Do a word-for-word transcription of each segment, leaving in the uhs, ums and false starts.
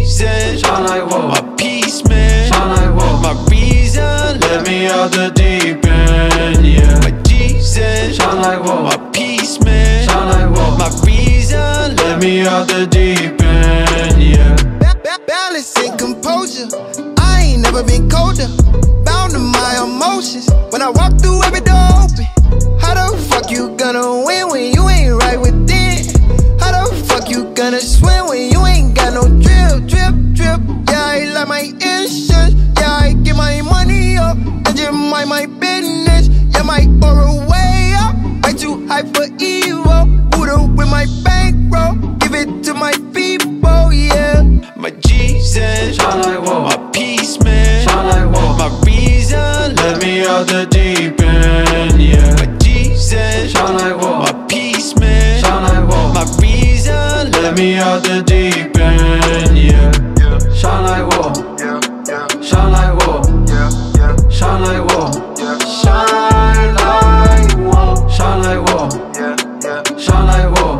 Jesus, shine like whoa. My peace, man, shine like whoa. My reason, let me out the deep end, yeah. My Jesus, shine like whoa. My peace, man, shine like whoa. My reason, let me out the deep end, yeah. Balance and composure, I ain't never been colder. Bound to my emotions, when I walk through every door open. How the fuck you gonna win when you ain't right within? How the fuck you gonna swim when you ain't got no drip, drip, drip? Yeah, I like my insurance, yeah, I get my money up and just mind my business. Yeah, my aura way up, way too high for evil. Buddha with my bankroll, give it to my people, yeah. My Jesus, shine like whoa. My peace, man, shine like whoa. My reason, let me out the deep end, yeah. My Jesus, shine like whoa. My peace, man, shine like whoa. My reason, let me out the deep end, yeah. Shine like whoa. Shine like whoa. Shine like whoa. Shine like whoa. Shine like whoa. Shine like whoa.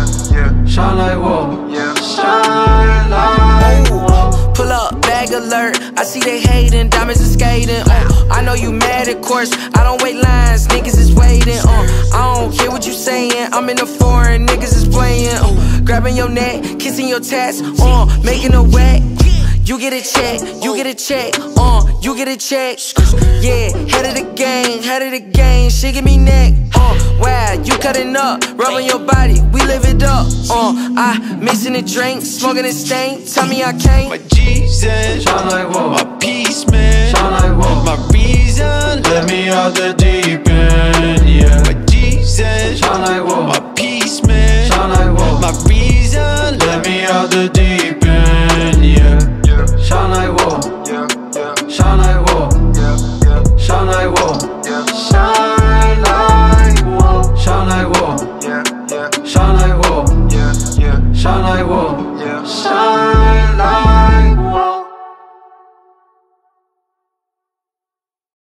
Shine like whoa. Shine like whoa. Pull up, bag alert. I see they hating, diamonds are skating. Uh, I know you mad, of course. I don't wait lines, niggas is waiting. Uh, I don't care what you saying. I'm in the foreign, niggas is playing. Uh, grabbing your neck, kissing your tats. Uh, making a wet. You get a check, you get a check, uh, you get a check. Yeah, head of the gang, head of the gang, she give me neck. Uh, wow, you cutting up, rubbing your body, we live it up. Uh, I mixing the drink, smoking the stain, tell me I can't. My Jesus, shine like whoa. My peace, man, shine like whoa. My reason, let me out the deep end, yeah. My Jesus, shine like whoa. My peace, man, shine like whoa. My reason, let me out the deep end, yeah. Shine like whoa. Shine like whoa. Shine like whoa. Shine like whoa. Shine like whoa. Shine like whoa. Shine like whoa. Shine like